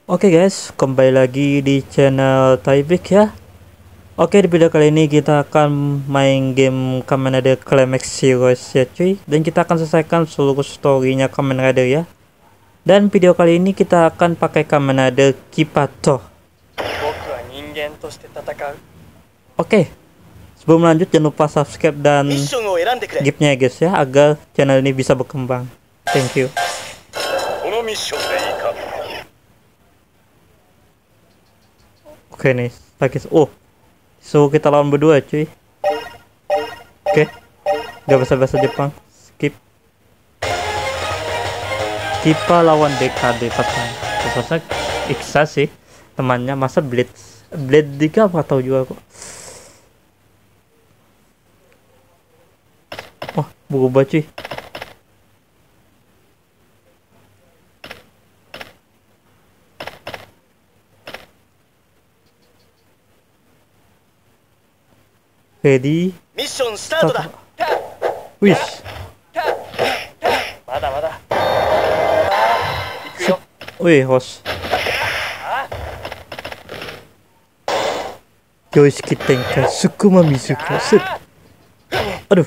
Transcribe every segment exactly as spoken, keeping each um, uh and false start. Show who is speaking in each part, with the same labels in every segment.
Speaker 1: Oke guys, kembali lagi di channel Taibik ya. Oke, di video kali ini kita akan main game Kamen Rider Climax Heroes ya cuy. Dan kita akan selesaikan seluruh storynya Kamen Rider ya. Dan video kali ini kita akan pakai Kamen Rider Kipato. Oke, sebelum lanjut jangan lupa subscribe dan gift-nya ya guys ya, agar channel ini bisa berkembang. Thank you. Oke nih, lagi oh, so kita lawan berdua cuy. Oke, gak bahasa-bahasa Jepang, skip. Kipa lawan D K D patah. Terusnya Iksa sih temannya, masa Blade Blade tiga apa tahu juga kok. Oh, berubah cuy. Ready? Mission start. Wish. Wih, host. Yoshiki Tenkai Sukuma Mizuka. Set. Aduh.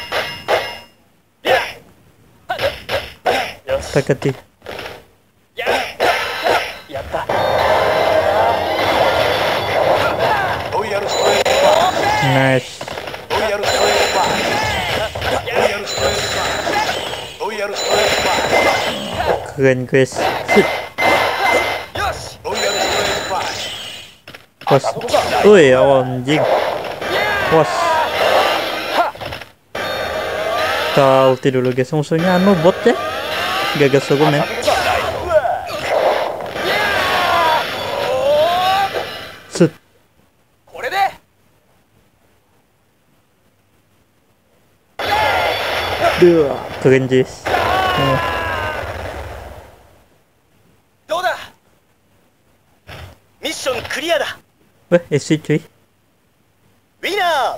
Speaker 1: Takati. Nice. Keren guys. Bos. Wih, anjing. Bos. Kita ulti dulu guys. Musuhnya anu bot ya. Gagas aku men. Set. Duh, keren guys. Oh. Mission clear dah. Weh, isi cuy. Winner.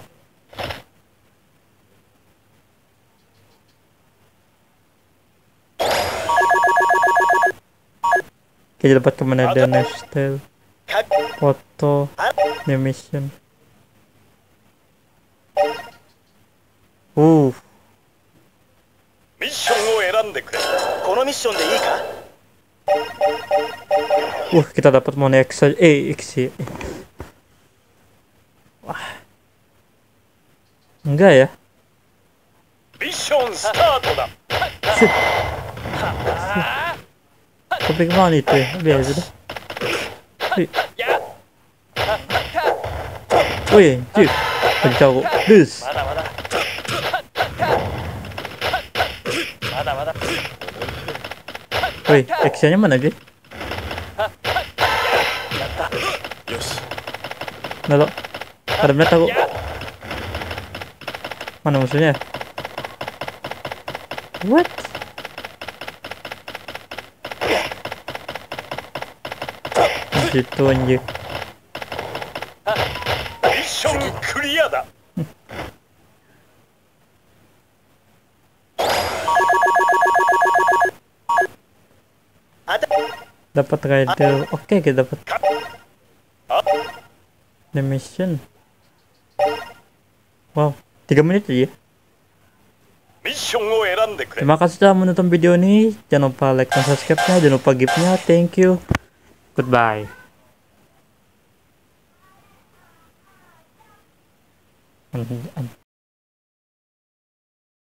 Speaker 1: Kita dapat kemana ada style foto animation. Uh. Uh, kita dapat Mone X eh X. Wah. Enggak ya? Mission start dah. Tapi kemana itu ya? Biasa dah. Wih, cuy. Pencau. Dus. Wih, actionnya mana guys? Nalo, ada benar tahu. Mana musuhnya? What? Gitu anjir. Mission clear dah. Dapat rider. Oke, kita dapat animation. Wow, tiga menit aja. Terima kasih sudah menonton video ini. Jangan lupa like dan subscribe-nya, jangan lupa gift-nya. Thank you. Goodbye.